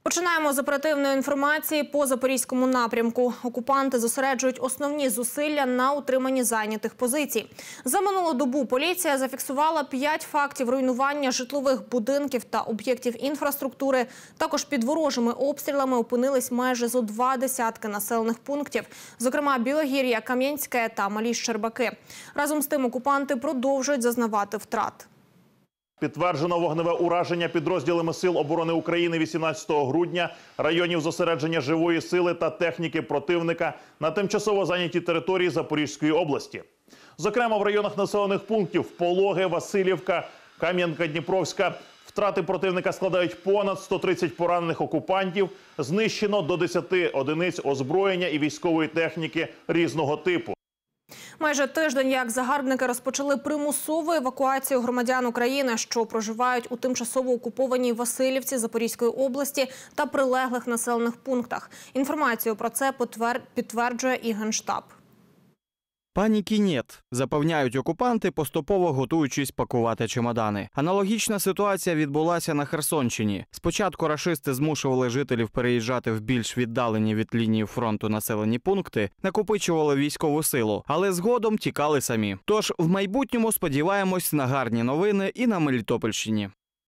Починаємо з оперативної інформації по Запорізькому напрямку. Окупанти зосереджують основні зусилля на утриманні зайнятих позицій. За минулу добу поліція зафіксувала 5 фактів руйнування житлових будинків та об'єктів інфраструктури. Також під ворожими обстрілами опинились майже зо 2 десятки населених пунктів, зокрема Білогір'я, Кам'янське та Малі Щербаки. Разом з тим окупанти продовжують зазнавати втрат. Підтверджено вогневе ураження підрозділами Сил оборони України 18 грудня районів зосередження живої сили та техніки противника на тимчасово зайнятій території Запорізької області. Зокрема, в районах населених пунктів Пологи, Василівка, Кам'янка-Дніпровська втрати противника складають понад 130 поранених окупантів, знищено до 10 одиниць озброєння і військової техніки різного типу. Майже тиждень, як загарбники розпочали примусову евакуацію громадян України, що проживають у тимчасово окупованій Василівці Запорізької області та прилеглих населених пунктах. Інформацію про це підтверджує і Генштаб. Паніки нет, запевняють окупанти, поступово готуючись пакувати чемодани. Аналогічна ситуація відбулася на Херсонщині. Спочатку рашисти змушували жителів переїжджати в більш віддалені від лінії фронту населені пункти, накопичували військову силу, але згодом тікали самі. Тож в майбутньому сподіваємось на гарні новини і на Мелітопольщині.